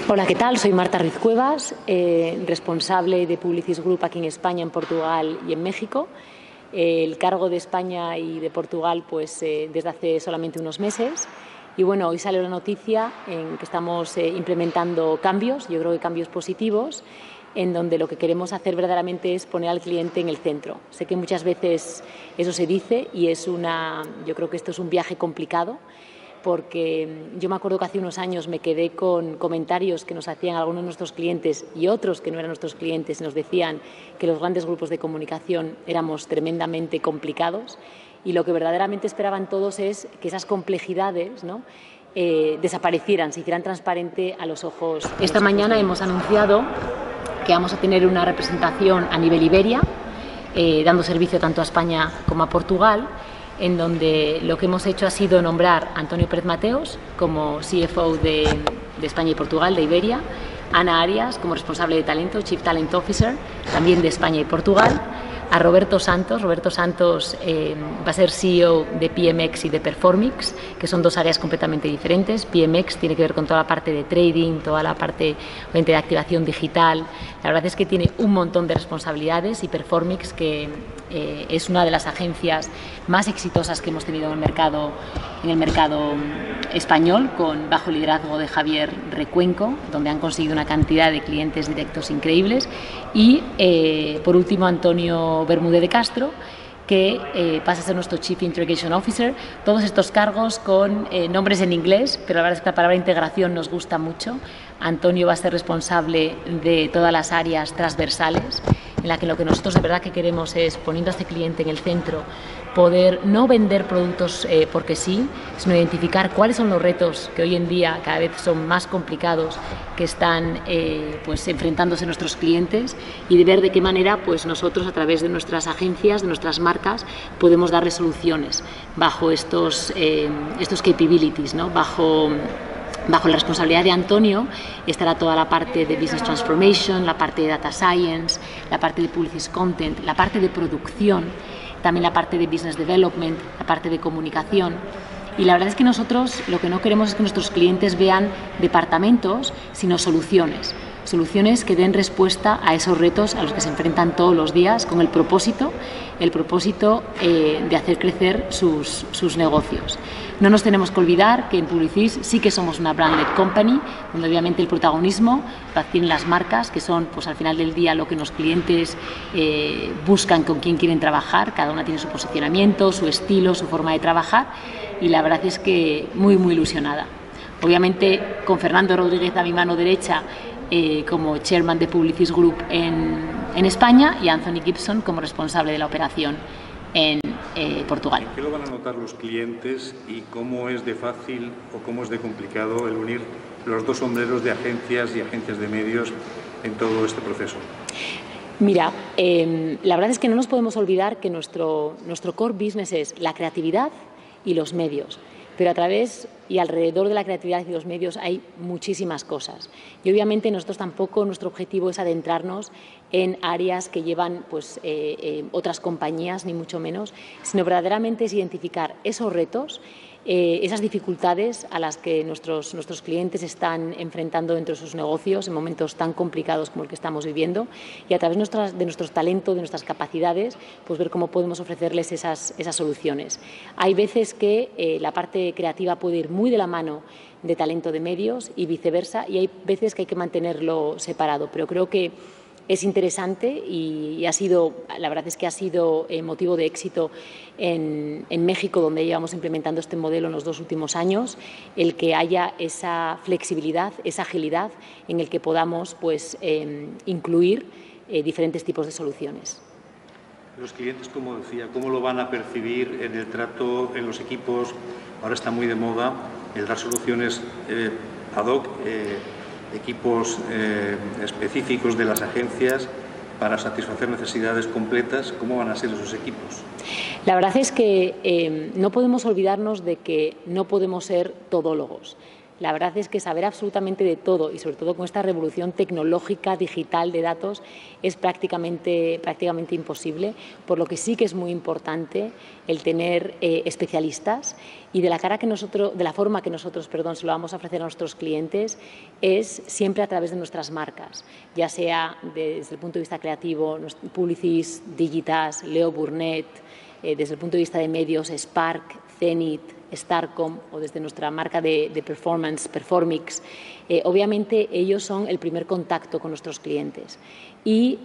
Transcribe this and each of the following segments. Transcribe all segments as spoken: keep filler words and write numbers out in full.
Hola, ¿qué tal? Soy Marta Ruiz Cuevas, eh, responsable de Publicis Group aquí en España, en Portugal y en México. Eh, el cargo de España y de Portugal pues, eh, desde hace solamente unos meses. Y bueno, hoy sale la noticia en que estamos eh, implementando cambios, yo creo que cambios positivos, en donde lo que queremos hacer verdaderamente es poner al cliente en el centro. Sé que muchas veces eso se dice y es una, yo creo que esto es un viaje complicado, porque yo me acuerdo que hace unos años me quedé con comentarios que nos hacían algunos de nuestros clientes y otros que no eran nuestros clientes, y nos decían que los grandes grupos de comunicación éramos tremendamente complicados, y lo que verdaderamente esperaban todos es que esas complejidades, ¿no?, eh, desaparecieran, se hicieran transparente a los ojos. Esta mañana hemos anunciado que vamos a tener una representación a nivel Iberia, eh, dando servicio tanto a España como a Portugal, en donde lo que hemos hecho ha sido nombrar a Antonio Pérez Mateos como C F O de, de España y Portugal, de Iberia, Ana Arias como responsable de talento, Chief Talent Officer, también de España y Portugal, a Roberto Santos. Roberto Santos eh, va a ser C E O de P M X y de Performix, que son dos áreas completamente diferentes. P M X tiene que ver con toda la parte de trading, toda la parte de activación digital. La verdad es que tiene un montón de responsabilidades, y Performix, que eh, es una de las agencias más exitosas que hemos tenido en el mercado, en el mercado español, con bajo liderazgo de Javier Recuenco, donde han conseguido una cantidad de clientes directos increíbles. Y eh, por último, Antonio Bermúdez de Castro, que eh, pasa a ser nuestro Chief Integration Officer. Todos estos cargos con eh, nombres en inglés, pero la verdad es que la palabra integración nos gusta mucho. Antonio va a ser responsable de todas las áreas transversales, en la que lo que nosotros de verdad que queremos es, poniendo a este cliente en el centro, poder no vender productos eh, porque sí, sino identificar cuáles son los retos que hoy en día cada vez son más complicados, que están eh, pues, enfrentándose nuestros clientes, y de ver de qué manera pues, nosotros, a través de nuestras agencias, de nuestras marcas, podemos dar resoluciones bajo estos, eh, estos capabilities, ¿no? Bajo... Bajo la responsabilidad de Antonio estará toda la parte de Business Transformation, la parte de Data Science, la parte de Publicis Content, la parte de producción, también la parte de Business Development, la parte de comunicación. Y la verdad es que nosotros lo que no queremos es que nuestros clientes vean departamentos, sino soluciones. Soluciones que den respuesta a esos retos a los que se enfrentan todos los días, con el propósito, el propósito eh, de hacer crecer sus, sus negocios. No nos tenemos que olvidar que en Publicis sí que somos una branded company, donde obviamente el protagonismo lo tienen las marcas, que son pues al final del día lo que los clientes eh, buscan, con quién quieren trabajar. Cada una tiene su posicionamiento, su estilo, su forma de trabajar, y la verdad es que muy, muy ilusionada. Obviamente con Fernando Rodríguez a mi mano derecha, eh, como chairman de Publicis Group en, en España, y Anthony Gibson como responsable de la operación en eh, Portugal. ¿Qué lo van a notar los clientes y cómo es de fácil o cómo es de complicado el unir los dos sombreros de agencias y agencias de medios en todo este proceso? Mira, eh, la verdad es que no nos podemos olvidar que nuestro, nuestro core business es la creatividad y los medios, pero a través y alrededor de la creatividad y los medios hay muchísimas cosas. Y obviamente nosotros tampoco, nuestro objetivo es adentrarnos en áreas que llevan pues, eh, eh, otras compañías, ni mucho menos, sino verdaderamente es identificar esos retos, eh, esas dificultades a las que nuestros, nuestros clientes están enfrentando dentro de sus negocios en momentos tan complicados como el que estamos viviendo, y a través de, nuestras, de nuestros talentos, de nuestras capacidades, pues ver cómo podemos ofrecerles esas, esas soluciones. Hay veces que eh, la parte creativa puede ir muy de la mano de talento de medios y viceversa, y hay veces que hay que mantenerlo separado, pero creo que es interesante y, y ha sido, la verdad es que ha sido eh, motivo de éxito en, en México, donde llevamos implementando este modelo en los dos últimos años, el que haya esa flexibilidad, esa agilidad en el que podamos pues, eh, incluir eh, diferentes tipos de soluciones. Los clientes, como decía, ¿cómo lo van a percibir en el trato, en los equipos? Ahora está muy de moda el dar soluciones eh, ad hoc, eh, equipos eh, específicos de las agencias para satisfacer necesidades completas. ¿Cómo van a ser esos equipos? La verdad es que eh, no podemos olvidarnos de que no podemos ser todólogos. La verdad es que saber absolutamente de todo y sobre todo con esta revolución tecnológica, digital de datos es prácticamente, prácticamente imposible, por lo que sí que es muy importante el tener eh, especialistas y de la, cara que nosotros, de la forma que nosotros perdón, se lo vamos a ofrecer a nuestros clientes es siempre a través de nuestras marcas, ya sea desde el punto de vista creativo, Publicis, Digitas, Leo Burnett, eh, desde el punto de vista de medios, Spark, Zenith, Starcom o desde nuestra marca de, de performance, Performix. Eh, obviamente ellos son el primer contacto con nuestros clientes y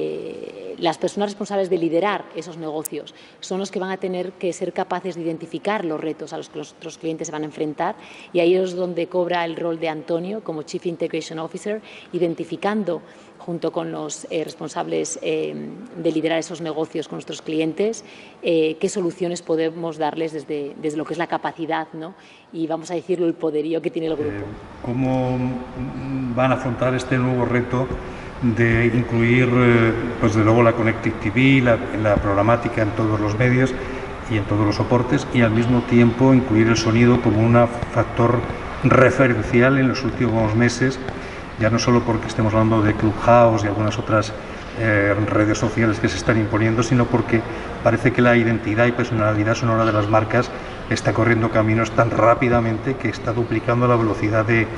eh, las personas responsables de liderar esos negocios son los que van a tener que ser capaces de identificar los retos a los que nuestros clientes se van a enfrentar y ahí es donde cobra el rol de Antonio como Chief Integration Officer, identificando junto con los eh, responsables eh, de liderar esos negocios con nuestros clientes, eh, qué soluciones podemos darles desde, desde lo que es la capacidad, ¿no? Y vamos a decirlo, el poderío que tiene el grupo. Eh, ¿Cómo van a afrontar este nuevo reto de incluir, eh, pues de luego, la Connected T V, la, la programática en todos los medios y en todos los soportes y al mismo tiempo incluir el sonido como un factor referencial en los últimos meses? Ya no solo porque estemos hablando de Clubhouse y algunas otras eh, redes sociales que se están imponiendo, sino porque parece que la identidad y personalidad sonora de las marcas está corriendo caminos tan rápidamente que está duplicando la velocidad de,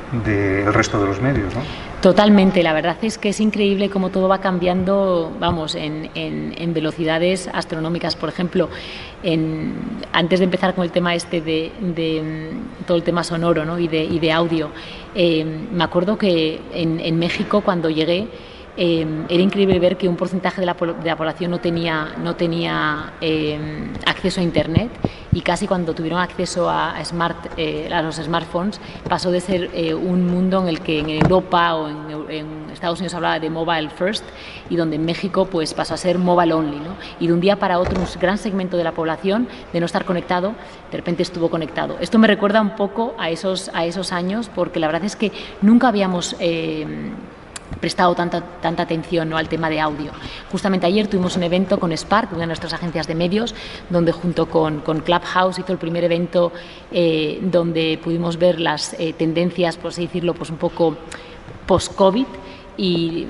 de el resto de los medios, ¿no? Totalmente, la verdad es que es increíble cómo todo va cambiando, vamos, en, en, en velocidades astronómicas. Por ejemplo, en, antes de empezar con el tema este de, de todo el tema sonoro, ¿no? y, de, y de audio, eh, me acuerdo que en, en México cuando llegué, Eh, era increíble ver que un porcentaje de la, de la población no tenía, no tenía eh, acceso a Internet y casi cuando tuvieron acceso a, a, smart, eh, a los smartphones pasó de ser eh, un mundo en el que en Europa o en, en Estados Unidos hablaba de mobile first y donde en México pues, pasó a ser mobile only, ¿no? Y de un día para otro un gran segmento de la población de no estar conectado de repente estuvo conectado. Esto me recuerda un poco a esos, a esos años porque la verdad es que nunca habíamos eh, prestado tanta, tanta atención, ¿no? al tema de audio. Justamente ayer tuvimos un evento con Spark, una de nuestras agencias de medios, donde junto con, con Clubhouse hizo el primer evento eh, donde pudimos ver las eh, tendencias, por así decirlo, pues un poco post-COVID y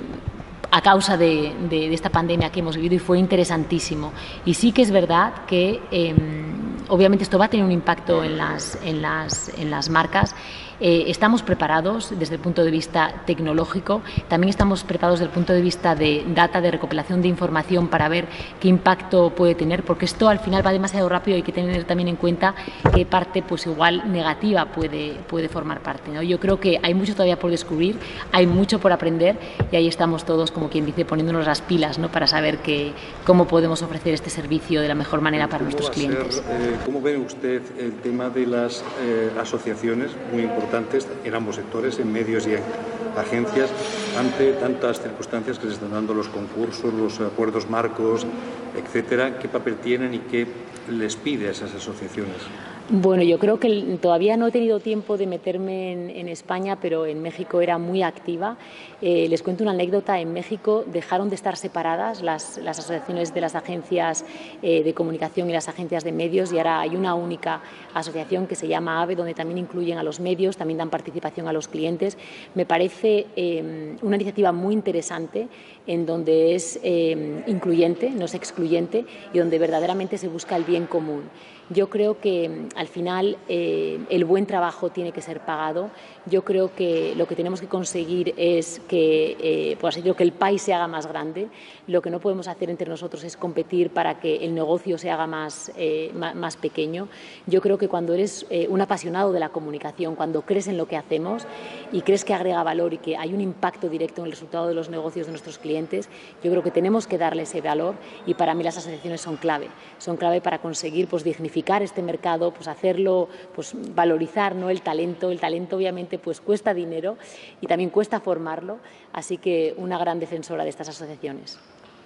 a causa de, de, de esta pandemia que hemos vivido y fue interesantísimo. Y sí que es verdad que eh, obviamente esto va a tener un impacto en las, en las, en las marcas. Eh, estamos preparados desde el punto de vista tecnológico, también estamos preparados desde el punto de vista de data, de recopilación de información para ver qué impacto puede tener, porque esto al final va demasiado rápido y hay que tener también en cuenta qué parte pues igual negativa puede, puede formar parte, ¿no? Yo creo que hay mucho todavía por descubrir, hay mucho por aprender y ahí estamos todos, como quien dice, poniéndonos las pilas, ¿no? Para saber que, cómo podemos ofrecer este servicio de la mejor manera para nuestros clientes. Ser, eh, ¿Cómo ve usted el tema de las eh, asociaciones, muy importantes en ambos sectores, en medios y en agencias, ante tantas circunstancias que se están dando, los concursos, los acuerdos marcos, etcétera? ¿Qué papel tienen y qué les pide a esas asociaciones? Bueno, yo creo que todavía no he tenido tiempo de meterme en, en España, pero en México era muy activa. Eh, les cuento una anécdota. En México dejaron de estar separadas las, las asociaciones de las agencias eh, de comunicación y las agencias de medios y ahora hay una única asociación que se llama AVE, donde también incluyen a los medios, también dan participación a los clientes. Me parece eh, una iniciativa muy interesante en donde es eh, incluyente, no es excluyente y donde verdaderamente se busca el bien común. Yo creo que al final eh, el buen trabajo tiene que ser pagado. Yo creo que lo que tenemos que conseguir es que, eh, por así decirlo, que el país se haga más grande. Lo que no podemos hacer entre nosotros es competir para que el negocio se haga más, eh, más, más pequeño. Yo creo que cuando eres eh, un apasionado de la comunicación, cuando crees en lo que hacemos y crees que agrega valor y que hay un impacto directo en el resultado de los negocios de nuestros clientes, yo creo que tenemos que darle ese valor y para mí las asociaciones son clave. Son clave para conseguir pues, dignificar este mercado, pues hacerlo, pues valorizar, ¿no? el talento. El talento obviamente pues cuesta dinero y también cuesta formarlo, así que una gran defensora de estas asociaciones.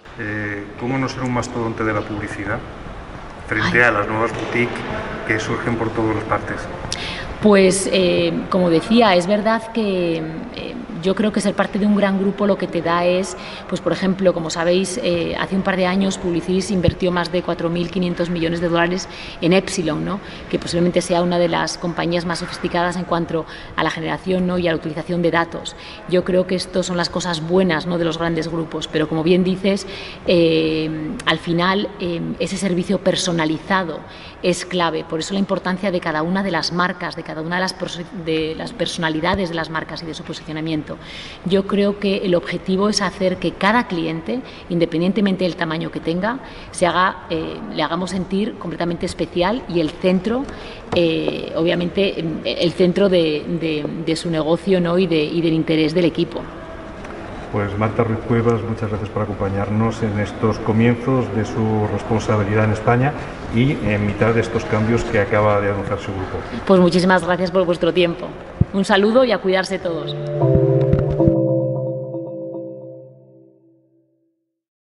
Eh, ¿Cómo no ser un mastodonte de la publicidad frente Ay. a las nuevas boutiques que surgen por todas las partes? Pues, eh, como decía, es verdad que eh, yo creo que ser parte de un gran grupo lo que te da es, pues por ejemplo, como sabéis, eh, hace un par de años Publicis invirtió más de cuatro mil quinientos millones de dólares en Epsilon, ¿no? Que posiblemente sea una de las compañías más sofisticadas en cuanto a la generación, ¿no? y a la utilización de datos. Yo creo que esto son las cosas buenas, ¿no? de los grandes grupos, pero como bien dices, eh, al final eh, ese servicio personalizado es clave. Por eso la importancia de cada una de las marcas, de cada una de las, de las personalidades de las marcas y de su posicionamiento. Yo creo que el objetivo es hacer que cada cliente, independientemente del tamaño que tenga, se haga, eh, le hagamos sentir completamente especial y el centro, eh, obviamente, el centro de, de, de su negocio, ¿no? y, de, y del interés del equipo. Pues Marta Ruiz Cuevas, muchas gracias por acompañarnos en estos comienzos de su responsabilidad en España y en mitad de estos cambios que acaba de anunciar su grupo. Pues muchísimas gracias por vuestro tiempo. Un saludo y a cuidarse todos.